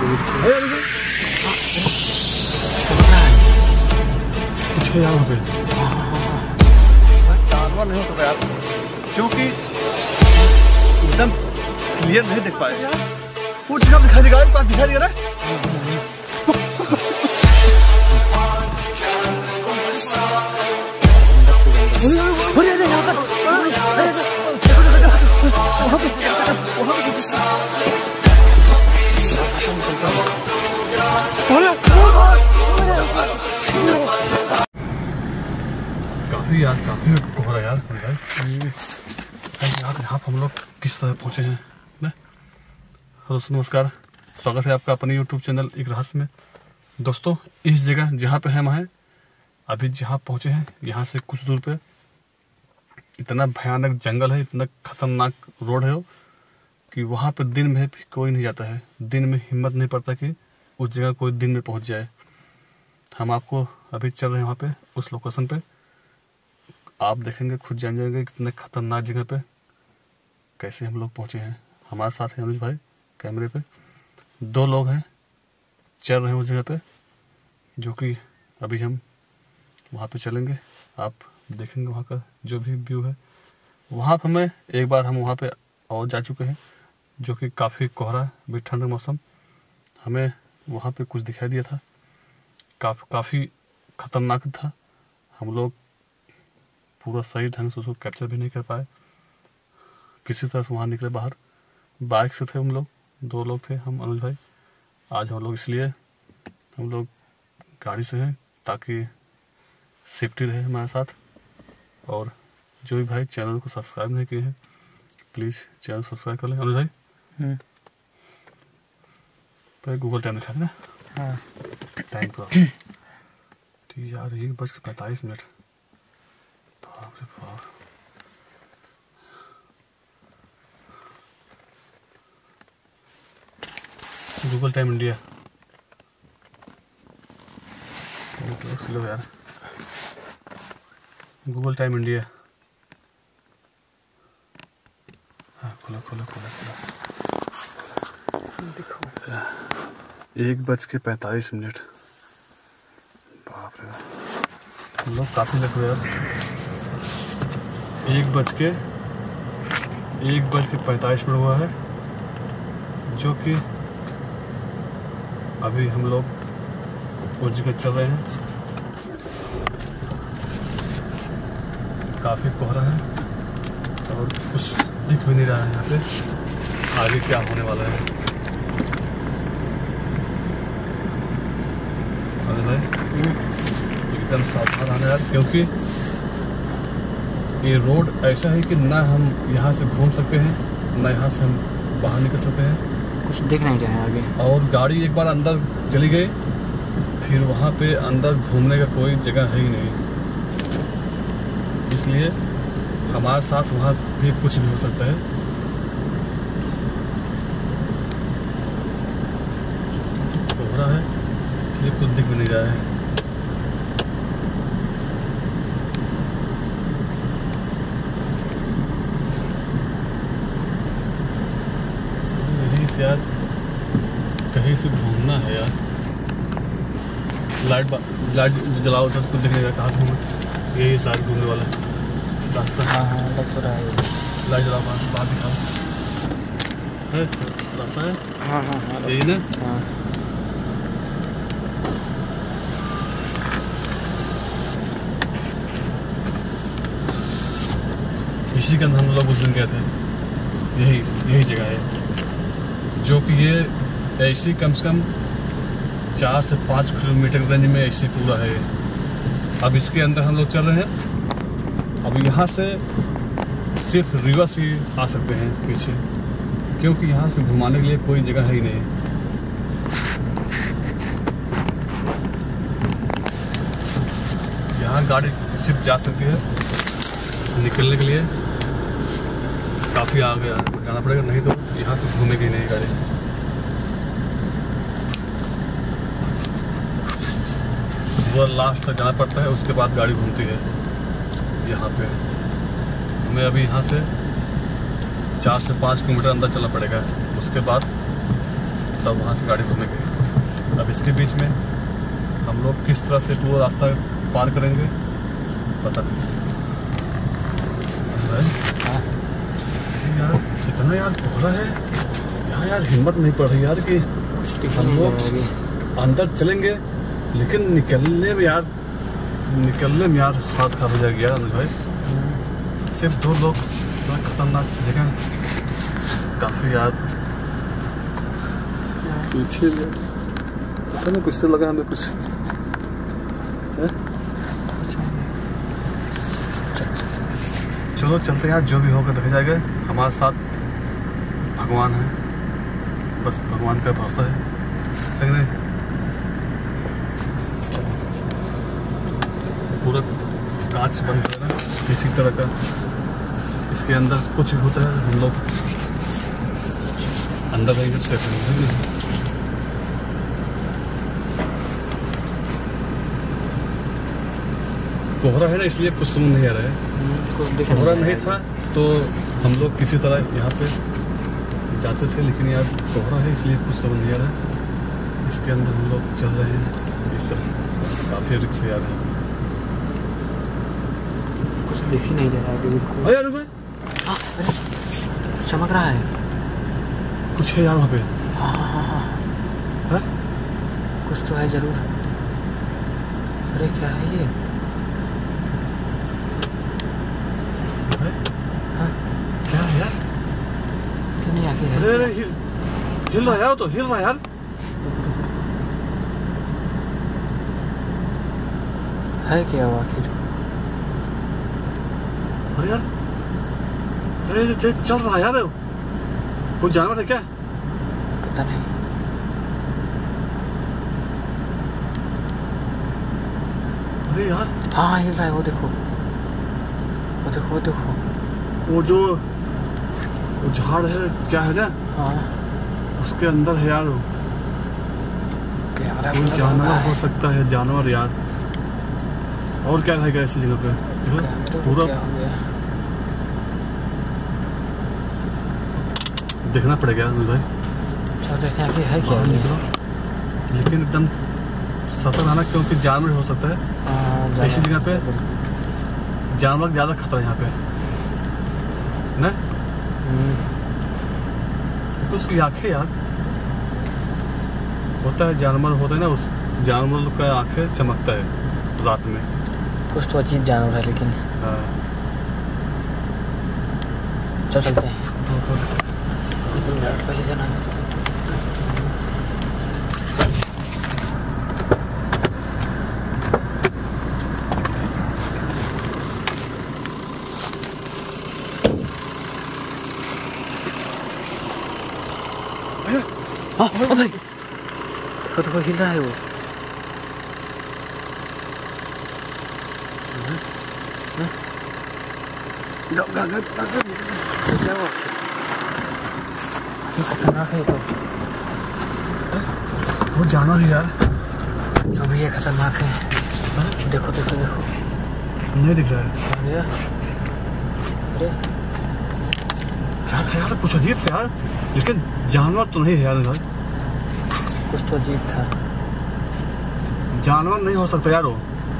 कुछ है यहाँ पे, जानवर नहीं हो सकता यार, क्योंकि एकदम क्लियर नहीं देख पाए यार। वो जगह दिखाई देगा, पास दिखाई देगा ना। काफी यार, काफी कोहरा यार। यहाँ हम लोग किस तरह पहुंचे हैं ना। हेलो नमस्कार, स्वागत है आपका अपने YouTube चैनल एक रहस्य में। दोस्तों, इस जगह जहाँ पे हम हैं अभी, जहाँ पहुंचे हैं, यहाँ से कुछ दूर पे इतना भयानक जंगल है, इतना खतरनाक रोड है कि वहाँ पे दिन में भी कोई नहीं जाता है। दिन में हिम्मत नहीं पड़ता कि उस जगह कोई दिन में पहुँच जाए। हम आपको अभी चल रहे हैं वहाँ पे, उस लोकेशन पे। आप देखेंगे, खुद जान जाएंगे कितने खतरनाक जगह पे कैसे हम लोग पहुँचे हैं। हमारे साथ है अनुज भाई कैमरे पे, 2 लोग हैं, चल रहे हैं उस जगह पे, जो कि अभी हम वहाँ पे चलेंगे। आप देखेंगे वहाँ का जो भी व्यू है। वहाँ पर हमें एक बार हम वहाँ पे और जा चुके हैं, जो कि काफ़ी कोहरा भी, ठंड का मौसम, हमें वहाँ पे कुछ दिखाई दिया था। काफ़ी खतरनाक था। हम लोग पूरा सही ढंग से उसको कैप्चर भी नहीं कर पाए। किसी तरह से वहाँ निकले बाहर। बाइक से थे हम लोग, 2 लोग थे, हम अनुज भाई। आज हम लोग इसलिए हम लोग गाड़ी से हैं ताकि सेफ्टी रहे हमारे साथ। और जो भी भाई चैनल को सब्सक्राइब नहीं किए हैं, प्लीज़ चैनल सब्सक्राइब कर लें। अनुज भाई तो गूगल टाइम दिखा देना। हाँ, टाइम पर ठीक यार, 1:45। गूगल टाइम इंडिया, स्लो यार। गूगल टाइम इंडिया, हाँ खोलो खोलो खोलो खोलो। देखो 1:45। बाप रे, हम लोग काफी लग रहे यार। 1:45 हुआ है, जो कि अभी हम लोग उस जगह चल रहे हैं। काफी कोहरा है और कुछ दिख भी नहीं रहा है यहाँ पे आगे क्या होने वाला है। अरे भाई एकदम सावधान आना यार, क्योंकि ये रोड ऐसा है कि ना हम यहाँ से घूम सकते हैं, ना यहाँ से हम बाहर निकल सकते हैं। कुछ दिख नहीं रहा है आगे। और गाड़ी एक बार अंदर चली गई, फिर वहाँ पे अंदर घूमने का कोई जगह है ही नहीं। इसलिए हमारे साथ वहाँ भी कुछ भी हो सकता है। कोहरा है, इसलिए कुछ दिख भी नहीं रहा है। यार कहीं से घूमना है यार। लाइट जलाओ तो कुछ दिखने का, कहाँ से घूमे, यही साथ घूमने वाला रास्ता। हाँ हाँ लग तो रहा है। लाइट जलाओ, बाहर दिखाओ, है रास्ता है। हाँ हाँ हाँ यही ना। हाँ इसी के अंदर हम लोग उस दिन गए थे। यही जगह है, जो कि ये ऐसी कम से कम 4 से 5 किलोमीटर रेंज में ऐसी पूरा है। अब इसके अंदर हम लोग चल रहे हैं। अब यहाँ से सिर्फ रिवर्स ही आ सकते हैं पीछे, क्योंकि यहाँ से घुमाने के लिए कोई जगह है ही नहीं। यहाँ गाड़ी सिर्फ जा सकती है, निकलने के लिए काफ़ी आगे जाना पड़ेगा, नहीं तो यहाँ से घूमेगी नहीं गाड़ी। वो लास्ट तक जाना पड़ता है, उसके बाद गाड़ी घूमती है। यहाँ पे हमें अभी यहाँ से 4 से 5 किलोमीटर अंदर चलना पड़ेगा, उसके बाद तब वहाँ से गाड़ी घूमेंगे। अब इसके बीच में हम लोग किस तरह से वो रास्ता पार करेंगे पता नहीं। यार कितना यार कोहरा है यहाँ यार, हिम्मत नहीं पड़ रही यार कि हम लोग अंदर चलेंगे, लेकिन निकलने में यार हाथ खराब हो जाएगा यार अनुज भाई। सिर्फ 2 लोग बड़ा खतरनाक जगह काफी यार पीछे पता नहीं, कुछ तो लगा हमें कुछ है? चलो चलते हैं यार, जो भी होगा देखा जाएगा। हमारे साथ भगवान है, बस भगवान का भरोसा है। पूरा कांच बंद है ना किसी तरह का, इसके अंदर कुछ भी होता है हम लोग अंदर रहेंगे तो सेफ रहेंगे। कोहरा है ना इसलिए कुछ समझ नहीं आ रहा है। कोहरा नहीं था तो हम लोग किसी तरह यहाँ पे जाते थे, लेकिन यार कोहरा है इसलिए कुछ समझ नहीं आ रहा है। इसके अंदर हम लोग चल रहे हैं, इस तरफ काफी रिक्स आ रहे हैं। कुछ दिख ही नहीं रहा है बिल्कुल। अरे चमक रहा है, कुछ है यार वहाँ पे। हाँ कुछ तो है जरूर। अरे क्या है ये? हाँ क्या है यार? क्यों नहीं आखिर है? अरे हिल रहा यार, तो हिल रहा यार। है क्या वो आखिर? अरे यार चल रहा यार, कोई जानवर है क्या? पता नहीं। अरे यार हाँ हिल रहा है, वो देखो वो देखो वो देखो। वो जो वो झाड़ है क्या है ना, हाँ उसके अंदर है यार। कैमरा कोई जानवर हो सकता है, जानवर यार। और क्या रहेगा ऐसी जगह पे? पूरा देखना पड़ेगा अनुज भाई। चलो देखते हैं कि है क्या। लेकिन एकदम सतर्क रहना, क्योंकि जानवर हो सकता है ऐसी जगह पे। जानवर ज्यादा खतरा है यहाँ पे ना। उसकी आंखें यार, होता है जानवर होता है ना, उस जानवर का आंखें चमकता है रात में। कुछ तो अजीब जानवर है लेकिन। हाँ चल चलते हैं। पहले जाना भाई, तो हिल रहा है वो। खतरनाक है तो। वो जानवर है यार, जो भी है खतरनाक है। देखो देखो देखो, नहीं दिख रहा है। अरे क्या था यार? कुछ अजीब था यार, लेकिन जानवर तो नहीं है यार। कुछ तो अजीब था। जानवर नहीं हो सकता यार वो।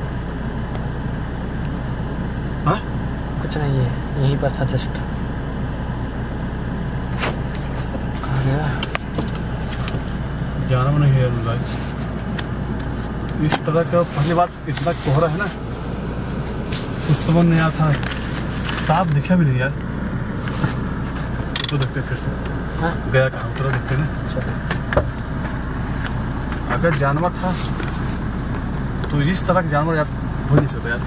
हाँ कुछ नहीं है, यहीं पर था जस्ट। कहाँ गया? जानवर नहीं है यार भाई। इस तरह का पहली बात, इतना कोहरा है ना, कुछ समझ नहीं आता, साफ दिखा भी नहीं यार। तो देखते फिर से गया कहाँ, उतरा देखते ना। अगर जानवर था तो इस तरह का जानवर यार हो नहीं सकता यार।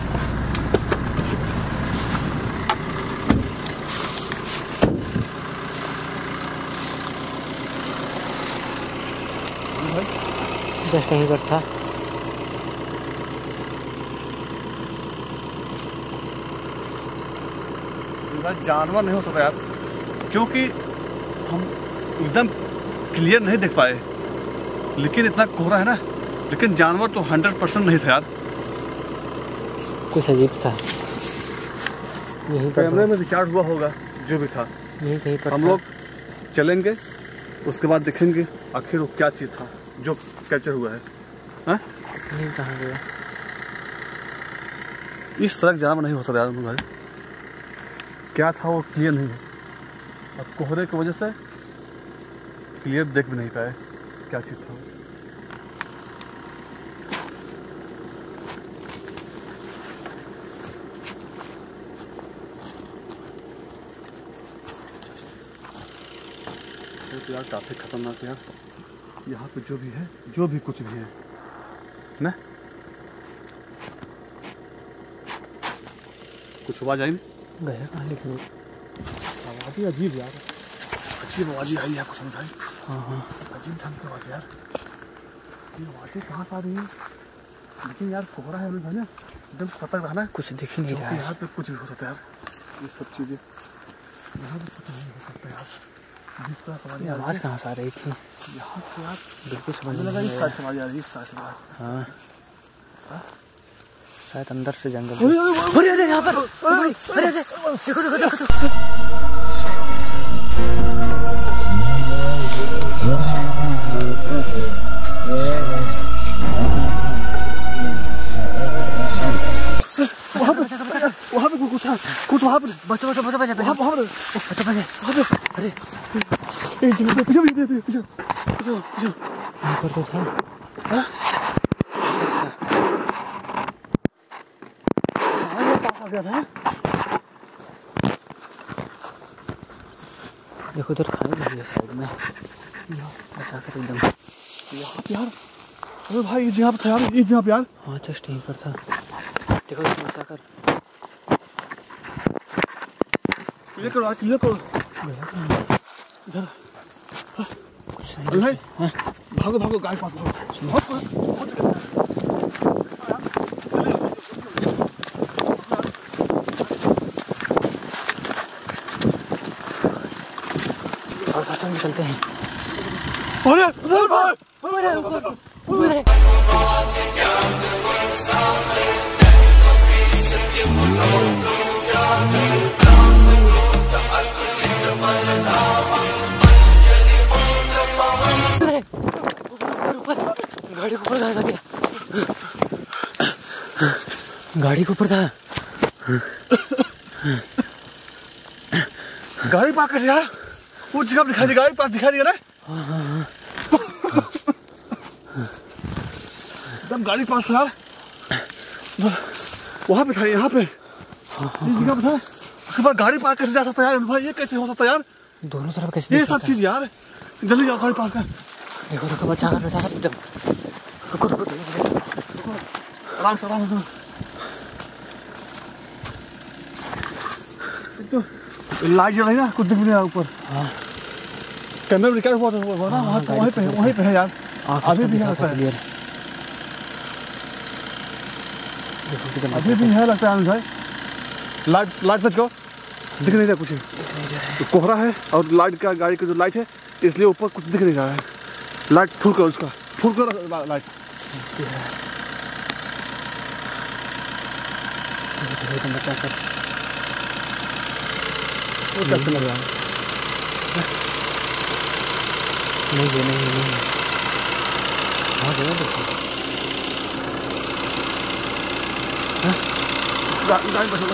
जस्ट यहीं पर था। जानवर नहीं हो सकता यार, क्योंकि हम एकदम क्लियर नहीं देख पाए। लेकिन इतना कोहरा है ना, लेकिन जानवर तो 100% नहीं था यार। कुछ अजीब था। यहीं पर कैमरे में रिकॉर्ड हुआ होगा जो भी था। यहीं कहीं पर हम लोग चलेंगे उसके बाद देखेंगे आखिर वो क्या चीज़ था जो कैप्चर हुआ है। हाँ? नहीं कहाँ गया? इस तरह जाना नहीं हो सकता यार भाई, क्या था वो क्लियर नहीं है। अब कोहरे की वजह से क्लियर देख भी नहीं पाए क्या चीज़ था। तो यार काफ़ी खतरनाक यार, यहाँ पे जो भी है, जो भी कुछ भी है ना, कुछ आवाज आई नहीं? गया कहाँ लेकिन? आवाज ही अजीब यार, अजीब आवाज आई है कुछ भाई। हाँ अजीब ढंग की आवाज यार, ये आवाज़ें कहाँ से आ रही है? लेकिन यार कोहरा है भाई ना, एकदम सतर्क रहना, कुछ दिख ही नहीं रहा है। यहाँ पे कुछ भी हो सकता है यार, ये सब चीज़ें यहाँ पे कुछ नहीं हो सकता यार। जिस तरह ये आवाज़ कहाँ से आ रही थी? यहाँ से यार बिल्कुल समझ मुझे नहीं लगा आ इस रहा साइड है। से आवाज आ रही है, इस साइड से। हाँ शायद अंदर से जंगल। अरे अरे यहाँ पर, अरे अरे देखो देखो देखो। वहाँ पे कुछ था, कुछ वहाँ पे। बचो बचो बचो बचो वहाँ पे बचो बचो। अरे पीछे यहाँ पर तो था। पास आ गया था। देखो उधर खाई लगी है साइड में, बचा कर एकदम। यहाँ पे यार, अरे भाई इस जगह पे था यार, इस जगह पे यार। हाँ जस्ट यहीं पर था। देखो बचा कर। क्लियर करो, क्लियर करो इधर। कुछ अरे नहीं। भाई भागो भागो, गाय पास भागो। और खत्म चलते हैं। अरे भाई गाड़ी के ऊपर था क्या? गाड़ी के ऊपर था। गाड़ी पार्क कर यार, वो जगह दिखाई दी, गाड़ी पार्क दिखाई दिया ना। एकदम गाड़ी पास था यार, वहाँ पे था, यहाँ पे इस जगह पे था। उसके बाद गाड़ी पार्क कैसे जा सकता है यार भाई, ये कैसे हो सकता है यार? दोनों तरफ कैसे ये सब चीज यार, जल्दी जाओ गाड़ी पार्क कर। देखो देखो बचा कर एकदम। रुको रुको आराम से आराम से। लाइट जल रही ना, कुछ दिख भी नहीं रहा ऊपर। हाँ कैमरा रिकॉर्ड हुआ था वो ना, वहीं पे है यार, अभी भी है लगता है। अभी भी है लगता है भाई। लाइट सच को दिख नहीं रहा कुछ, तो कोहरा है और लाइट का, गाड़ी का जो लाइट है इसलिए ऊपर कुछ दिख नहीं रहा है। लाइट फुल करो, उसका फुल करो लाइट। बचा कर कैसे लग रहा है? नहीं हाँ गया देखो। गाड़ी बचो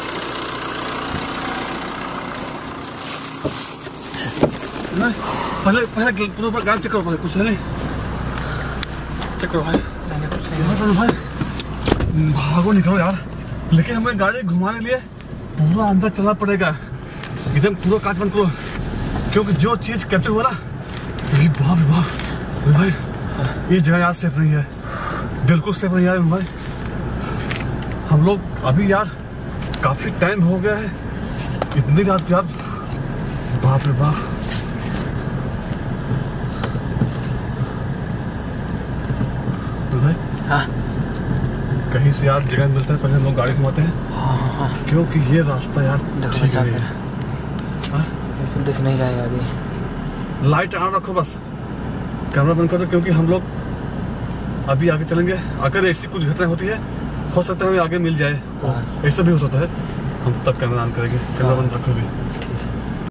नहीं, पहले पूरा गाड़ी चेक करो, पहले कुछ है नहीं, चेक करो भाई। यहाँ से भाई भागो निकलो यार, लेकिन हमें गाड़ी घुमाने के लिए पूरा अंदर चलना पड़ेगा, एकदम पूरा कांच बंद करो, क्योंकि जो चीज कैप्चर हुआ ना, बाप रे बाप भाई, ये जगह यार सेफ नहीं है, बिल्कुल सेफ नहीं यार भाई। हम लोग अभी यार काफी टाइम हो गया है, इतनी रात यार, बाप रे बाप। हाँ कहीं से यार जगह मिलता है, पहले हम लोग गाड़ी घुमाते हैं। हाँ क्योंकि ये रास्ता यार ठीक नहीं है। बिल्कुल दिख नहीं रहा है अभी। लाइट ऑन रखो बस, कैमरा बंद कर दो, क्योंकि हम लोग अभी आगे चलेंगे, अगर ऐसी कुछ घटना होती है हो सकता है हमें आगे मिल जाए, ऐसा भी हो सकता है, हम तब कैमरा ऑन करेंगे। कैमरा बंद रखो भी।